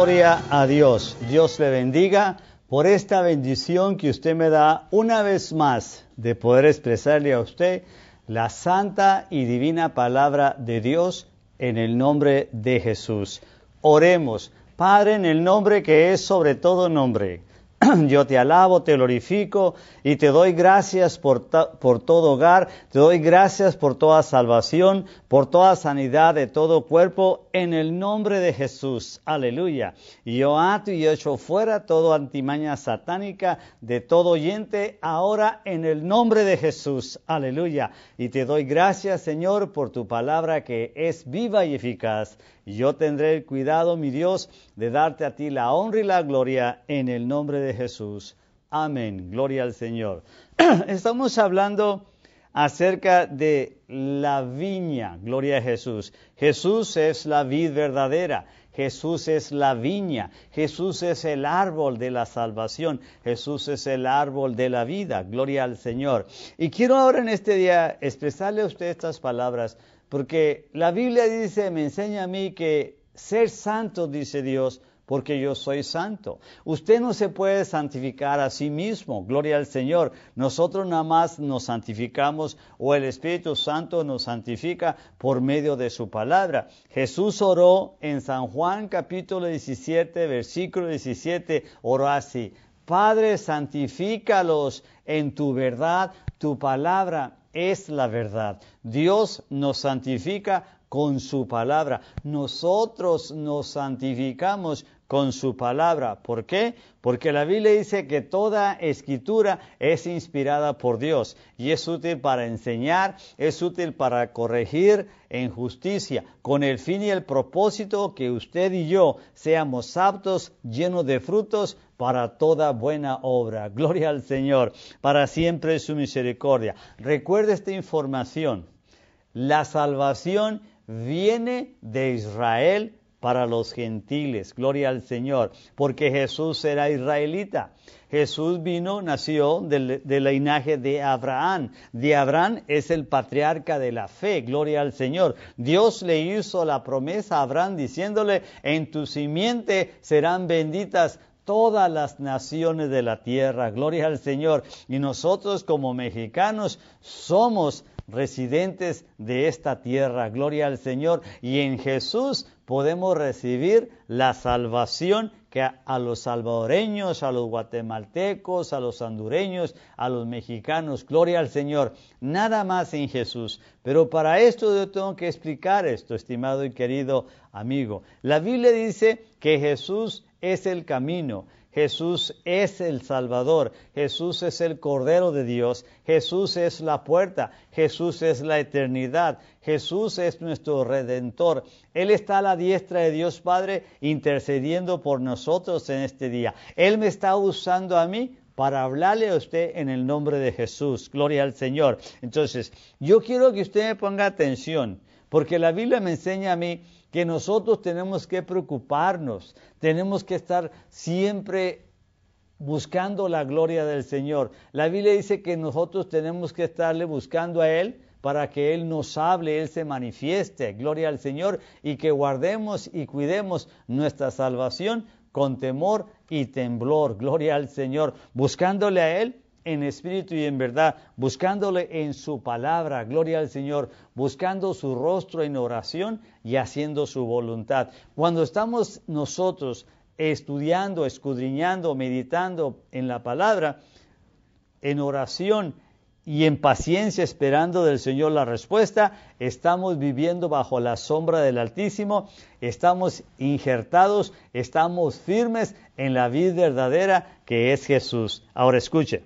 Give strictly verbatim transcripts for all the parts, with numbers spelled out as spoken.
Gloria a Dios. Dios le bendiga por esta bendición que usted me da una vez más de poder expresarle a usted la santa y divina palabra de Dios en el nombre de Jesús. Oremos. Padre, en el nombre que es sobre todo nombre, yo te alabo, te glorifico y te doy gracias por, por todo hogar, te doy gracias por toda salvación, por toda sanidad de todo cuerpo, en el nombre de Jesús. Aleluya. Y yo ato y echo fuera todo antimaña satánica de todo oyente, ahora en el nombre de Jesús. Aleluya. Y te doy gracias, Señor, por tu palabra que es viva y eficaz. Y yo tendré el cuidado, mi Dios, de darte a ti la honra y la gloria en el nombre de Jesús. Amén. Gloria al Señor. Estamos hablando acerca de la viña. Gloria a Jesús. Jesús es la vid verdadera. Jesús es la viña. Jesús es el árbol de la salvación. Jesús es el árbol de la vida. Gloria al Señor. Y quiero ahora en este día expresarle a usted estas palabras, porque la Biblia dice, me enseña a mí que ser santo, dice Dios, porque yo soy santo. Usted no se puede santificar a sí mismo, gloria al Señor. Nosotros nada más nos santificamos, o el Espíritu Santo nos santifica por medio de su palabra. Jesús oró en San Juan capítulo diecisiete, versículo diecisiete, oró así: Padre, santifícalos en tu verdad, tu palabra es la verdad. Dios nos santifica con su palabra. Nosotros nos santificamos con su palabra. ¿Por qué? Porque la Biblia dice que toda escritura es inspirada por Dios y es útil para enseñar, es útil para corregir en justicia, con el fin y el propósito que usted y yo seamos aptos, llenos de frutos para toda buena obra. Gloria al Señor, para siempre es su misericordia. Recuerde esta información: la salvación viene de Israel para los gentiles. Gloria al Señor, porque Jesús era israelita. Jesús vino, nació del, del linaje de Abraham. De Abraham es el patriarca de la fe. Gloria al Señor. Dios le hizo la promesa a Abraham diciéndole: en tu simiente serán benditas todas las naciones de la tierra. Gloria al Señor. Y nosotros como mexicanos somos residentes de esta tierra. Gloria al Señor. Y en Jesús podemos recibir la salvación que a, a los salvadoreños, a los guatemaltecos, a los hondureños, a los mexicanos. Gloria al Señor. Nada más en Jesús. Pero para esto yo tengo que explicar esto, estimado y querido amigo. La Biblia dice que Jesús es el camino. Jesús es el Salvador, Jesús es el Cordero de Dios, Jesús es la puerta, Jesús es la eternidad, Jesús es nuestro Redentor. Él está a la diestra de Dios Padre intercediendo por nosotros en este día. Él me está usando a mí para hablarle a usted en el nombre de Jesús. Gloria al Señor. Entonces, yo quiero que usted me ponga atención, porque la Biblia me enseña a mí que nosotros tenemos que preocuparnos, tenemos que estar siempre buscando la gloria del Señor. La Biblia dice que nosotros tenemos que estarle buscando a Él para que Él nos hable, Él se manifieste, gloria al Señor, y que guardemos y cuidemos nuestra salvación con temor y temblor, gloria al Señor, buscándole a Él en espíritu y en verdad, buscándole en su palabra, gloria al Señor, buscando su rostro en oración y haciendo su voluntad. Cuando estamos nosotros estudiando, escudriñando, meditando en la palabra, en oración y en paciencia esperando del Señor la respuesta, estamos viviendo bajo la sombra del Altísimo, estamos injertados, estamos firmes en la vid verdadera que es Jesús. Ahora escuche.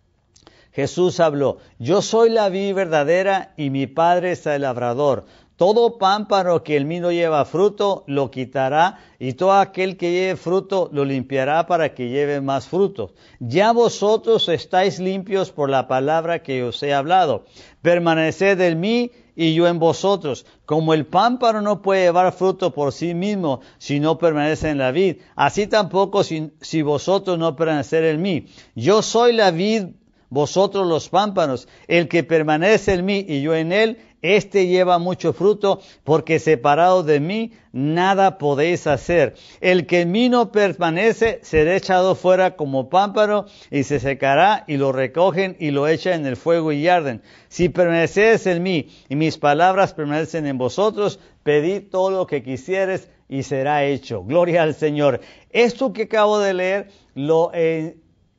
Jesús habló: yo soy la vid verdadera y mi Padre es el labrador. Todo pámpano que en mí no lleva fruto, lo quitará, y todo aquel que lleve fruto, lo limpiará para que lleve más fruto. Ya vosotros estáis limpios por la palabra que os he hablado. Permaneced en mí y yo en vosotros. Como el pámpano no puede llevar fruto por sí mismo si no permanece en la vid, así tampoco si, si vosotros no permanecer en mí. Yo soy la vid vosotros los pámpanos. El que permanece en mí y yo en él, este lleva mucho fruto, porque separado de mí nada podéis hacer. El que en mí no permanece será echado fuera como pámpano y se secará, y lo recogen y lo echan en el fuego y arden. Si permanecéis en mí y mis palabras permanecen en vosotros, pedid todo lo que quisieres y será hecho. Gloria al Señor. Esto que acabo de leer lo eh,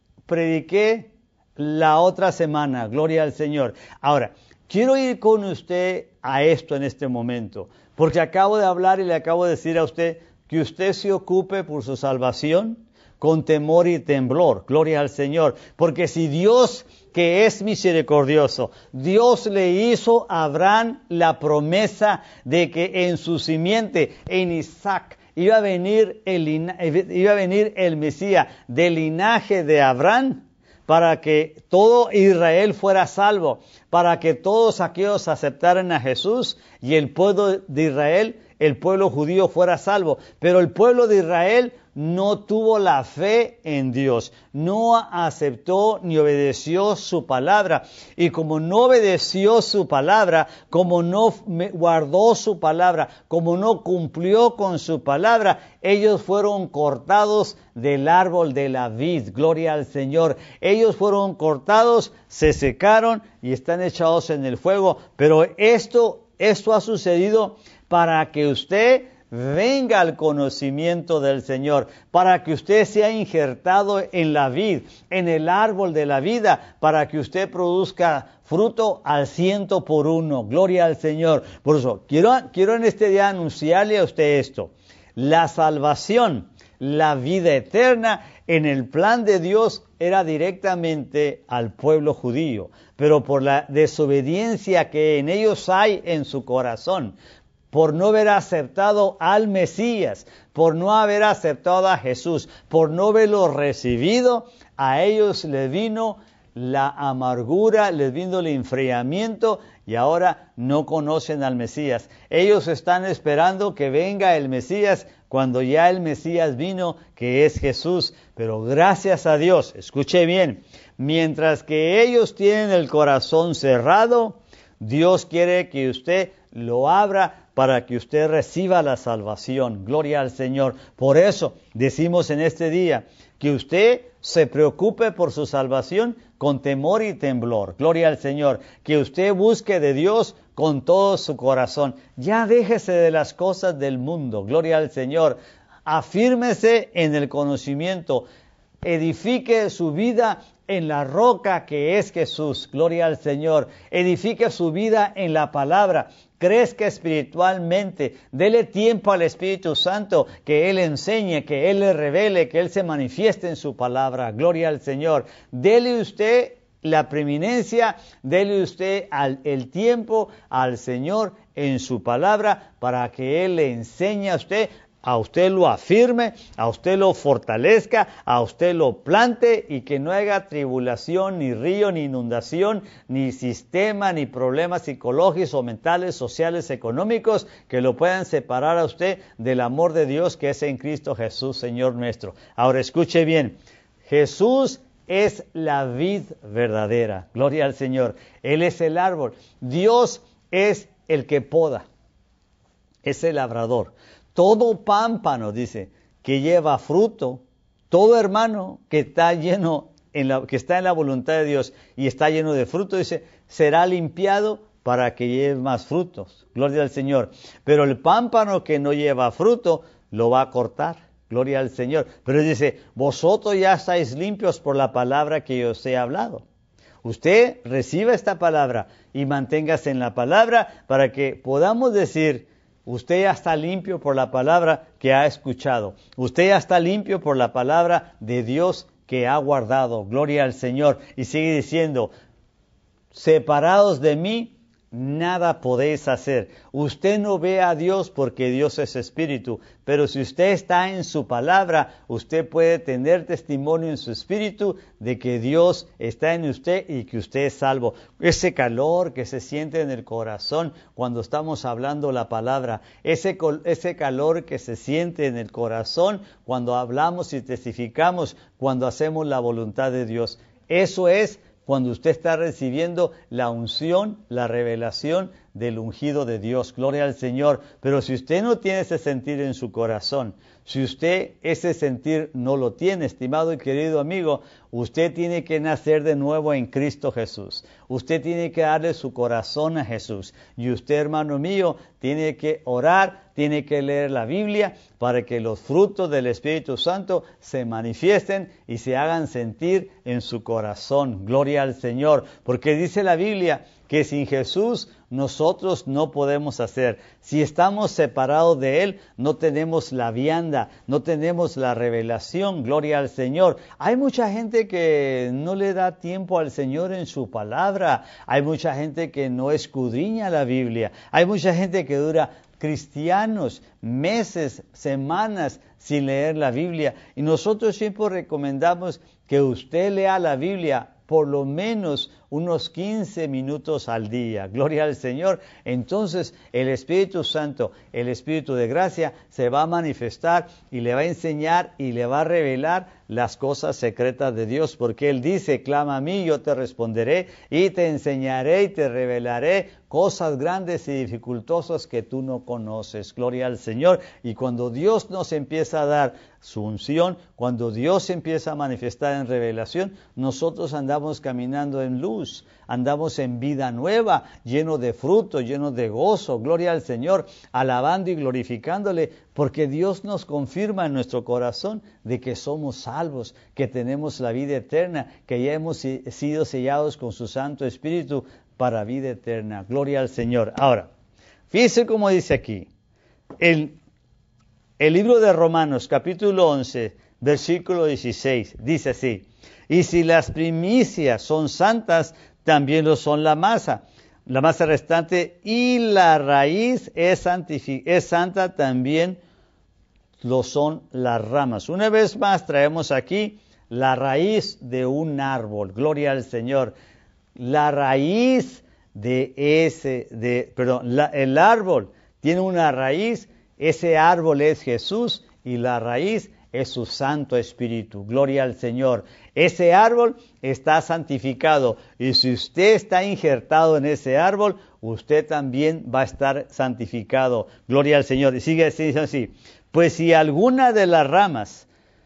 prediqué la otra semana. Gloria al Señor. Ahora, quiero ir con usted a esto en este momento, porque acabo de hablar y le acabo de decir a usted que usted se ocupe por su salvación con temor y temblor. Gloria al Señor. Porque si Dios, que es misericordioso, Dios le hizo a Abraham la promesa de que en su simiente, en Isaac, iba a venir el, iba a venir el Mesías del linaje de Abraham, para que todo Israel fuera salvo, para que todos aquellos aceptaran a Jesús y el pueblo de Israel, el pueblo judío, fuera salvo. Pero el pueblo de Israel no tuvo la fe en Dios, no aceptó ni obedeció su palabra. Y como no obedeció su palabra, como no guardó su palabra, como no cumplió con su palabra, ellos fueron cortados del árbol de la vid. Gloria al Señor. Ellos fueron cortados, se secaron y están echados en el fuego. Pero esto, esto ha sucedido para que usted venga al conocimiento del Señor, para que usted sea injertado en la vid, en el árbol de la vida, para que usted produzca fruto al ciento por uno. Gloria al Señor. Por eso, quiero, quiero en este día anunciarle a usted esto. La salvación, la vida eterna, en el plan de Dios era directamente al pueblo judío, pero por la desobediencia que en ellos hay en su corazón, por no haber aceptado al Mesías, por no haber aceptado a Jesús, por no haberlo recibido, a ellos les vino la amargura, les vino el enfriamiento y ahora no conocen al Mesías. Ellos están esperando que venga el Mesías cuando ya el Mesías vino, que es Jesús. Pero gracias a Dios, escuche bien, mientras que ellos tienen el corazón cerrado, Dios quiere que usted lo abra para que usted reciba la salvación. Gloria al Señor. Por eso decimos en este día que usted se preocupe por su salvación con temor y temblor. Gloria al Señor. Que usted busque de Dios con todo su corazón. Ya déjese de las cosas del mundo. Gloria al Señor. Afírmese en el conocimiento. Edifique su vida en la roca que es Jesús. Gloria al Señor. Edifique su vida en la palabra. Crezca espiritualmente, dele tiempo al Espíritu Santo, que Él enseñe, que Él le revele, que Él se manifieste en su palabra. Gloria al Señor. Dele usted la preeminencia, dele usted al, el tiempo al Señor en su palabra, para que Él le enseñe a usted, a usted lo afirme, a usted lo fortalezca, a usted lo plante y que no haya tribulación, ni río, ni inundación, ni sistema, ni problemas psicológicos o mentales, sociales, económicos que lo puedan separar a usted del amor de Dios que es en Cristo Jesús, Señor nuestro. Ahora escuche bien, Jesús es la vid verdadera. Gloria al Señor. Él es el árbol. Dios es el que poda. Es el labrador. Todo pámpano, dice, que lleva fruto, todo hermano que está lleno, en la, que está en la voluntad de Dios y está lleno de fruto, dice, será limpiado para que lleve más frutos. Gloria al Señor. Pero el pámpano que no lleva fruto, lo va a cortar. Gloria al Señor. Pero dice, vosotros ya estáis limpios por la palabra que yo os he hablado. Usted reciba esta palabra y manténgase en la palabra para que podamos decir, usted ya está limpio por la palabra que ha escuchado. Usted ya está limpio por la palabra de Dios que ha guardado. Gloria al Señor. Y sigue diciendo, separados de mí, nada podéis hacer. Usted no ve a Dios porque Dios es espíritu, pero si usted está en su palabra, usted puede tener testimonio en su espíritu de que Dios está en usted y que usted es salvo. Ese calor que se siente en el corazón cuando estamos hablando la palabra, ese, ese calor que se siente en el corazón cuando hablamos y testificamos, cuando hacemos la voluntad de Dios, eso es cuando usted está recibiendo la unción, la revelación del ungido de Dios. Gloria al Señor. Pero si usted no tiene ese sentir en su corazón, si usted ese sentir no lo tiene, estimado y querido amigo, usted tiene que nacer de nuevo en Cristo Jesús. Usted tiene que darle su corazón a Jesús. Y usted, hermano mío, tiene que orar, tiene que leer la Biblia para que los frutos del Espíritu Santo se manifiesten y se hagan sentir en su corazón. Gloria al Señor. Porque dice la Biblia que sin Jesús nosotros no podemos hacer. Si estamos separados de Él, no tenemos la vianda, no tenemos la revelación. Gloria al Señor. Hay mucha gente que no le da tiempo al Señor en su palabra. Hay mucha gente que no escudriña la Biblia. Hay mucha gente que dura cristianos, meses, semanas sin leer la Biblia. Y nosotros siempre recomendamos que usted lea la Biblia por lo menos unos quince minutos al día. Gloria al Señor. Entonces el Espíritu Santo, el Espíritu de gracia, se va a manifestar y le va a enseñar y le va a revelar las cosas secretas de Dios, porque Él dice, clama a mí, yo te responderé y te enseñaré y te revelaré cosas grandes y dificultosas que tú no conoces. Gloria al Señor. Y cuando Dios nos empieza a dar su unción, cuando Dios empieza a manifestar en revelación, nosotros andamos caminando en luz, andamos en vida nueva, lleno de fruto, lleno de gozo. Gloria al Señor, alabando y glorificándole, porque Dios nos confirma en nuestro corazón de que somos salvos, que tenemos la vida eterna, que ya hemos sido sellados con su Santo Espíritu para vida eterna. Gloria al Señor. Ahora, fíjese cómo dice aquí, el, el libro de Romanos, capítulo once, versículo dieciséis, dice así, y si las primicias son santas, también lo son la masa, la masa restante, y la raíz es, santific- es santa, también lo son las ramas. Una vez más traemos aquí la raíz de un árbol. Gloria al Señor. La raíz de ese, de, perdón, la, el árbol tiene una raíz, ese árbol es Jesús y la raíz es su Santo Espíritu. Gloria al Señor. Ese árbol está santificado y si usted está injertado en ese árbol, usted también va a estar santificado. Gloria al Señor. Y sigue diciendo así, pues si alguna de las ramas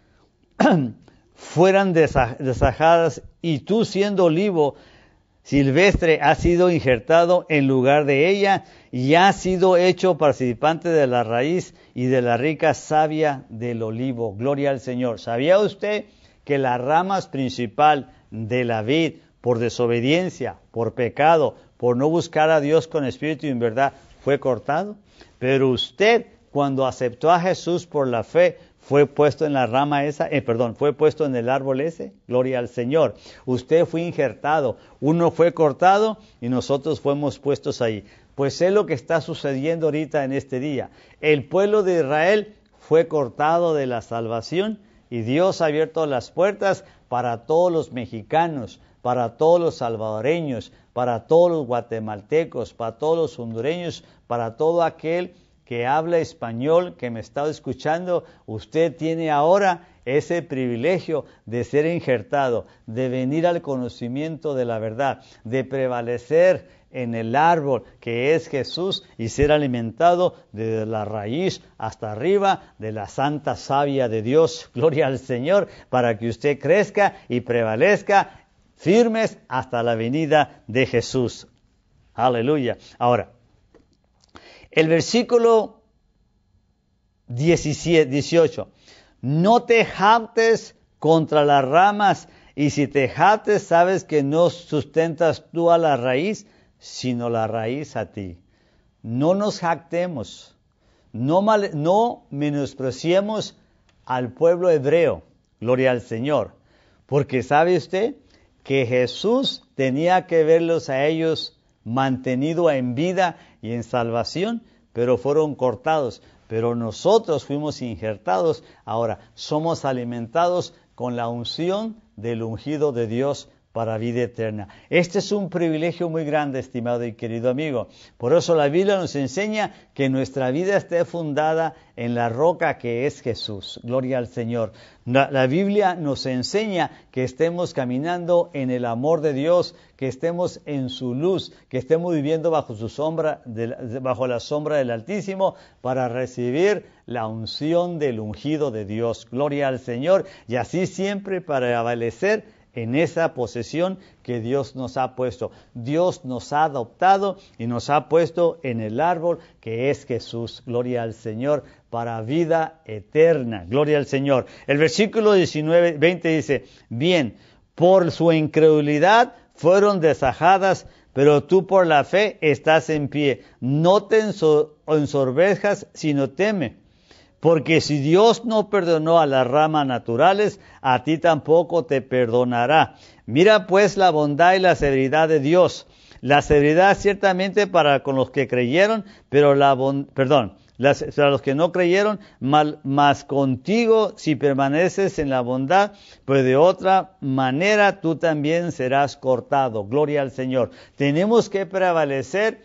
fueran desajadas y tú siendo olivo silvestre has sido injertado en lugar de ella y has sido hecho participante de la raíz y de la rica savia del olivo. Gloria al Señor. ¿Sabía usted que las ramas principal de la vid, por desobediencia, por pecado, por no buscar a Dios con espíritu y en verdad, fue cortado? Pero usted, cuando aceptó a Jesús por la fe, fue puesto en la rama esa, eh, perdón, fue puesto en el árbol ese. Gloria al Señor. Usted fue injertado, uno fue cortado y nosotros fuimos puestos ahí. Pues es lo que está sucediendo ahorita en este día. El pueblo de Israel fue cortado de la salvación y Dios ha abierto las puertas para todos los mexicanos, para todos los salvadoreños, para todos los guatemaltecos, para todos los hondureños, para todo aquel que habla español, que me está escuchando. Usted tiene ahora ese privilegio de ser injertado, de venir al conocimiento de la verdad, de prevalecer en el árbol que es Jesús y ser alimentado desde la raíz hasta arriba de la santa savia de Dios. Gloria al Señor, para que usted crezca y prevalezca firmes hasta la venida de Jesús. Aleluya. Ahora, el versículo diecisiete, dieciocho. No te jactes contra las ramas, y si te jactes, sabes que no sustentas tú a la raíz, sino la raíz a ti. No nos jactemos, no, mal, no menospreciemos al pueblo hebreo, gloria al Señor, porque sabe usted que Jesús tenía que verlos a ellos mantenido en vida y en salvación, pero fueron cortados. Pero nosotros fuimos injertados, ahora somos alimentados con la unción del ungido de Dios para vida eterna. Este es un privilegio muy grande, estimado y querido amigo. Por eso la Biblia nos enseña que nuestra vida esté fundada en la roca que es Jesús. Gloria al Señor. La, la Biblia nos enseña que estemos caminando en el amor de Dios, que estemos en su luz, que estemos viviendo bajo su sombra, de, bajo la sombra del Altísimo, para recibir la unción del ungido de Dios. Gloria al Señor. Y así siempre prevalecer en esa posesión que Dios nos ha puesto. Dios nos ha adoptado y nos ha puesto en el árbol que es Jesús. Gloria al Señor, para vida eterna. Gloria al Señor. El versículo diecinueve, veinte dice, bien, por su incredulidad fueron desajadas, pero tú por la fe estás en pie. No te ensorbezcas, sino teme. Porque si Dios no perdonó a las ramas naturales, a ti tampoco te perdonará. Mira pues la bondad y la severidad de Dios. La severidad ciertamente para con los que creyeron, pero la bondad, perdón, las, para los que no creyeron, mal, más contigo si permaneces en la bondad, pues de otra manera tú también serás cortado. Gloria al Señor. Tenemos que prevalecer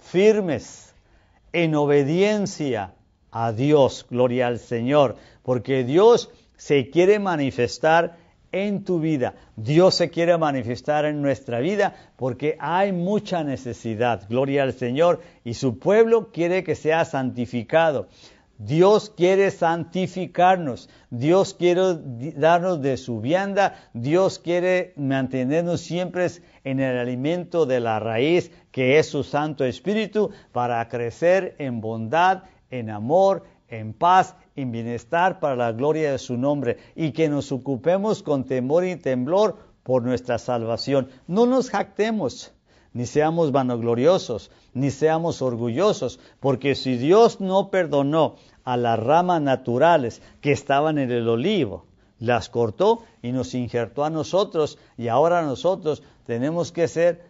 firmes en obediencia a Dios, gloria al Señor, porque Dios se quiere manifestar en tu vida. Dios se quiere manifestar en nuestra vida porque hay mucha necesidad, gloria al Señor, y su pueblo quiere que sea santificado. Dios quiere santificarnos, Dios quiere darnos de su vianda, Dios quiere mantenernos siempre en el alimento de la raíz que es su Santo Espíritu para crecer en bondad, en amor, en paz, en bienestar para la gloria de su nombre, y que nos ocupemos con temor y temblor por nuestra salvación. No nos jactemos, ni seamos vanagloriosos, ni seamos orgullosos, porque si Dios no perdonó a las ramas naturales que estaban en el olivo, las cortó y nos injertó a nosotros, y ahora nosotros tenemos que ser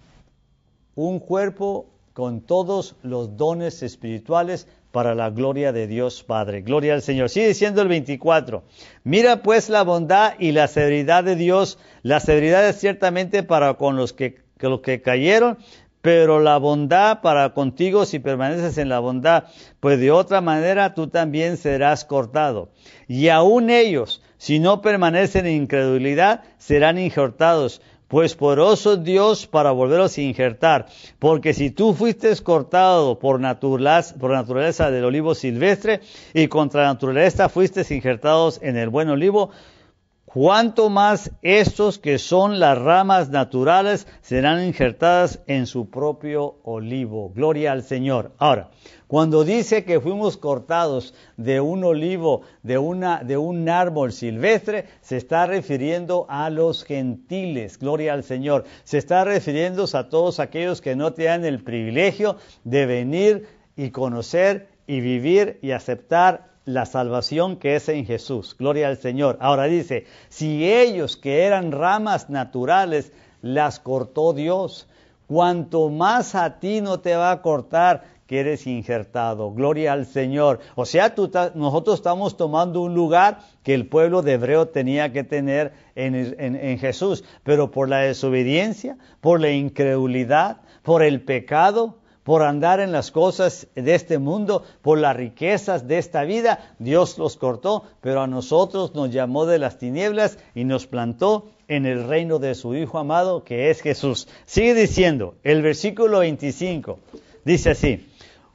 un cuerpo con todos los dones espirituales para la gloria de Dios Padre. Gloria al Señor. Sigue diciendo el veinticuatro. Mira pues la bondad y la severidad de Dios. La severidad es ciertamente para con los que, que los que cayeron, pero la bondad para contigo si permaneces en la bondad, pues de otra manera tú también serás cortado. Y aún ellos, si no permanecen en incredulidad, serán injertados. Pues poderoso Dios para volverlos a injertar, porque si tú fuiste cortado por naturaleza, por naturaleza del olivo silvestre, y contra la naturaleza fuiste injertados en el buen olivo, cuánto más estos que son las ramas naturales serán injertadas en su propio olivo. Gloria al Señor. Ahora, cuando dice que fuimos cortados de un olivo, de, una, de un árbol silvestre, se está refiriendo a los gentiles. Gloria al Señor. Se está refiriendo a todos aquellos que no tienen el privilegio de venir y conocer y vivir y aceptar la salvación que es en Jesús. Gloria al Señor. Ahora dice, si ellos que eran ramas naturales las cortó Dios, cuanto más a ti no te va a cortar que eres injertado. Gloria al Señor. O sea, tú, nosotros estamos tomando un lugar que el pueblo de Hebreo tenía que tener en, en, en Jesús, pero por la desobediencia, por la incredulidad, por el pecado, por andar en las cosas de este mundo, por las riquezas de esta vida, Dios los cortó, pero a nosotros nos llamó de las tinieblas y nos plantó en el reino de su Hijo amado, que es Jesús. Sigue diciendo, el versículo veinticinco, dice así,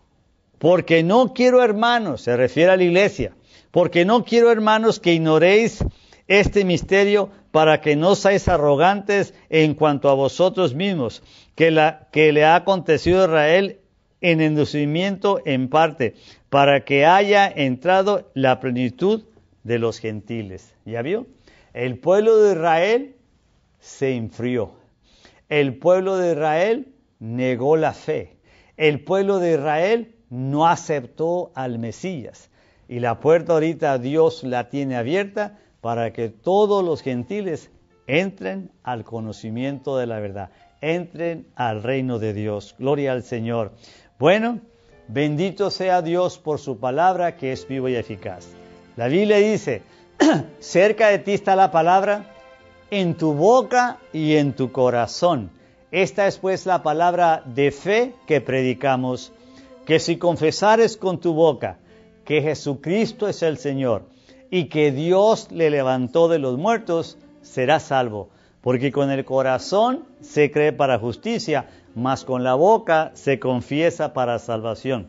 porque no quiero, hermanos, se refiere a la iglesia, porque no quiero, hermanos, que ignoréis este misterio, para que no seáis arrogantes en cuanto a vosotros mismos, que, la, que le ha acontecido a Israel en endurecimiento en parte, para que haya entrado la plenitud de los gentiles. ¿Ya vio? El pueblo de Israel se enfrió. El pueblo de Israel negó la fe. El pueblo de Israel no aceptó al Mesías. Y la puerta ahorita Dios la tiene abierta para que todos los gentiles entren al conocimiento de la verdad, entren al reino de Dios. Gloria al Señor. Bueno, bendito sea Dios por su palabra que es vivo y eficaz. La Biblia dice, cerca de ti está la palabra en tu boca y en tu corazón. Esta es pues la palabra de fe que predicamos, que si confesares con tu boca que Jesucristo es el Señor y que Dios le levantó de los muertos, serás salvo. Porque con el corazón se cree para justicia, mas con la boca se confiesa para salvación.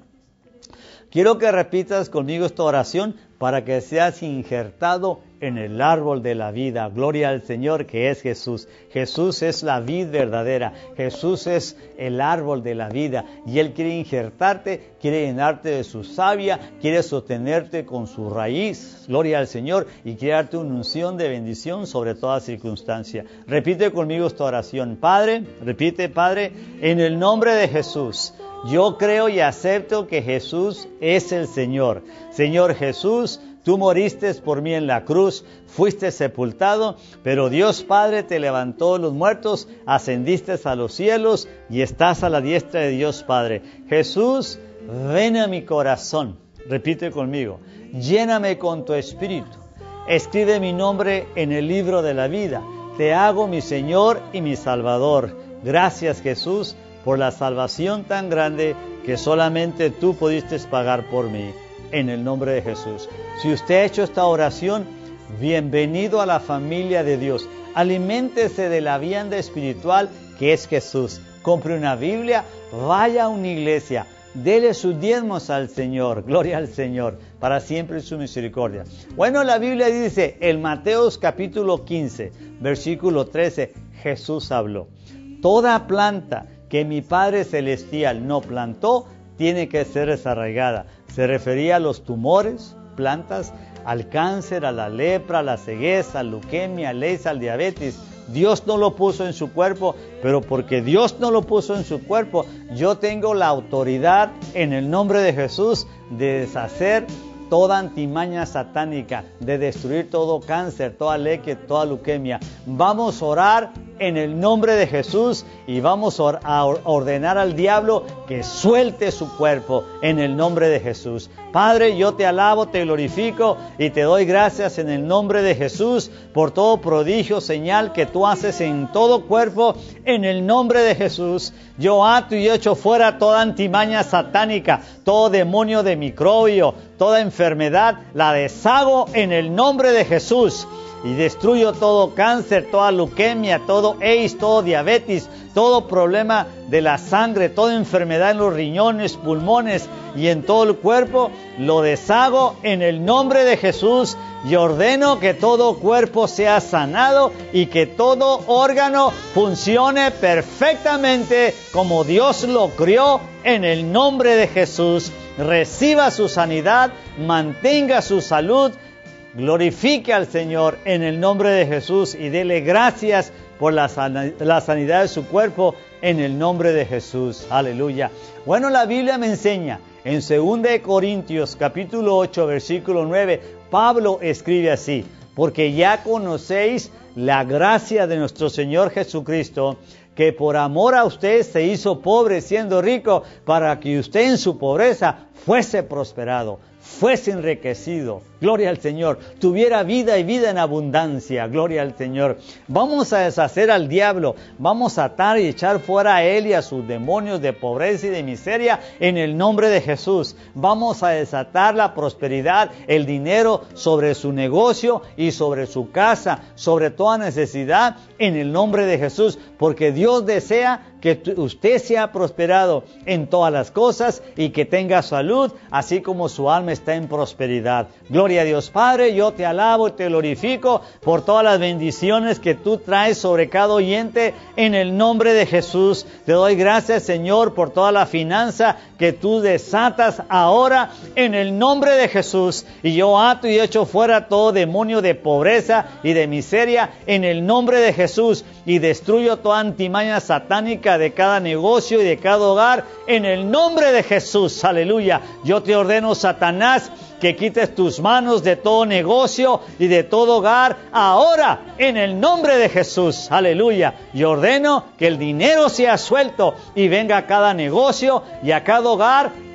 Quiero que repitas conmigo esta oración para que seas injertado en el árbol de la vida. Gloria al Señor, que es Jesús. Jesús es la vid verdadera. Jesús es el árbol de la vida. Y Él quiere injertarte, quiere llenarte de su savia, quiere sostenerte con su raíz. Gloria al Señor. Y quiere darte una unción de bendición sobre toda circunstancia. Repite conmigo esta oración. Padre, repite, Padre, en el nombre de Jesús. Yo creo y acepto que Jesús es el Señor. Señor Jesús, tú moriste por mí en la cruz, fuiste sepultado, pero Dios Padre te levantó de los muertos, ascendiste a los cielos y estás a la diestra de Dios Padre. Jesús, ven a mi corazón. Repite conmigo. Lléname con tu espíritu. Escribe mi nombre en el libro de la vida. Te hago mi Señor y mi Salvador. Gracias, Jesús, por la salvación tan grande que solamente tú pudiste pagar por mí, en el nombre de Jesús. Si usted ha hecho esta oración, bienvenido a la familia de Dios. Aliméntese de la vianda espiritual que es Jesús. Compre una Biblia, vaya a una iglesia, dele sus diezmos al Señor. Gloria al Señor, para siempre su misericordia. Bueno, la Biblia dice, en Mateos capítulo quince, versículo trece, Jesús habló. Toda planta que mi Padre Celestial no plantó, tiene que ser desarraigada. Se refería a los tumores, plantas, al cáncer, a la lepra, a la cegueza, a la leucemia, al AIDS, al diabetes. Dios no lo puso en su cuerpo, pero porque Dios no lo puso en su cuerpo, yo tengo la autoridad en el nombre de Jesús de deshacer toda antimaña satánica, de destruir todo cáncer, toda leque, toda leucemia. Vamos a orar en el nombre de Jesús y vamos a ordenar al diablo que suelte su cuerpo en el nombre de Jesús. Padre, yo te alabo, te glorifico y te doy gracias en el nombre de Jesús por todo prodigio, señal que tú haces en todo cuerpo en el nombre de Jesús. Yo ato y echo fuera toda antimaña satánica, todo demonio de microbio, toda enfermedad, la deshago en el nombre de Jesús. Y destruyo todo cáncer, toda leucemia, todo AIDS, todo diabetes, todo problema de la sangre, toda enfermedad en los riñones, pulmones y en todo el cuerpo. Lo deshago en el nombre de Jesús y ordeno que todo cuerpo sea sanado y que todo órgano funcione perfectamente como Dios lo crió en el nombre de Jesús. Reciba su sanidad, mantenga su salud. Glorifique al Señor en el nombre de Jesús y dele gracias por la, san- la sanidad de su cuerpo en el nombre de Jesús. Aleluya. Bueno, la Biblia me enseña en segunda de Corintios capítulo ocho versículo nueve, Pablo escribe así: porque ya conocéis la gracia de nuestro Señor Jesucristo, que por amor a usted se hizo pobre siendo rico, para que usted en su pobreza fuese prosperado, fuese enriquecido. Gloria al Señor. Tuviera vida y vida en abundancia. Gloria al Señor. Vamos a deshacer al diablo. Vamos a atar y echar fuera a él y a sus demonios de pobreza y de miseria en el nombre de Jesús. Vamos a desatar la prosperidad, el dinero sobre su negocio y sobre su casa, sobre toda necesidad en el nombre de Jesús, porque Dios desea que usted sea prosperado en todas las cosas y que tenga salud, así como su alma está en prosperidad. Gloria a Dios. Padre, yo te alabo y te glorifico por todas las bendiciones que tú traes sobre cada oyente en el nombre de Jesús. Te doy gracias, Señor, por toda la finanza que tú desatas ahora en el nombre de Jesús. Y yo ato y echo fuera todo demonio de pobreza y de miseria en el nombre de Jesús. Y destruyo toda antimaña satánica de cada negocio y de cada hogar en el nombre de Jesús. Aleluya. Yo te ordeno, Satanás, que quites tus manos de todo negocio y de todo hogar ahora en el nombre de Jesús. Aleluya. Y ordeno que el dinero sea suelto y venga a cada negocio y a cada hogar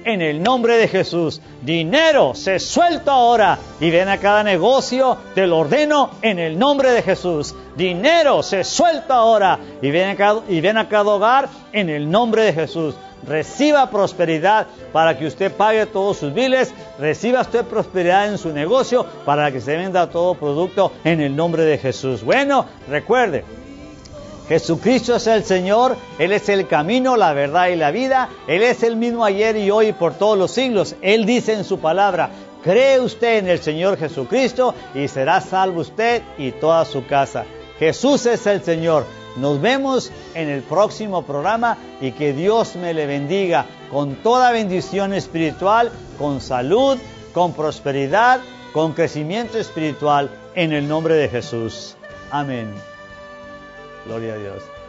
en el nombre de Jesús. Dinero, se suelto ahora y ven a cada negocio, te lo ordeno en el nombre de Jesús. Dinero, se suelto ahora y ven a cada, y ven a cada hogar en el nombre de Jesús. Reciba prosperidad para que usted pague todos sus biles. Reciba usted prosperidad en su negocio para que se venda todo producto en el nombre de Jesús. Bueno, recuerde, Jesucristo es el Señor, Él es el camino, la verdad y la vida. Él es el mismo ayer y hoy y por todos los siglos. Él dice en su palabra, cree usted en el Señor Jesucristo y será salvo usted y toda su casa. Jesús es el Señor. Nos vemos en el próximo programa y que Dios me le bendiga con toda bendición espiritual, con salud, con prosperidad, con crecimiento espiritual en el nombre de Jesús. Amén. Gloria a Dios.